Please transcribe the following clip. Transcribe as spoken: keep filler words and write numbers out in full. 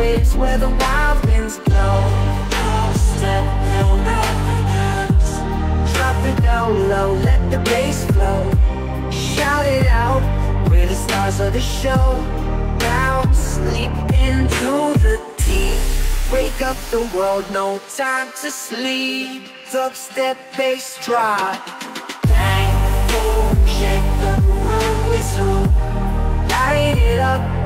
waves where the wild winds blow. Step, no happiness. Drop it down low, let the bass flow. Shout it out, we're the stars of the show. Bounce, leap into the deep. Wake up the world, no time to sleep. Dubstep bass drop. Bang, boom, shake the room with zoom. Light it up.